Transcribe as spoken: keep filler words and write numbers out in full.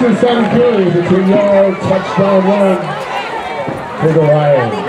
sixty-seven carries, a two-yard touchdown run for the Lions.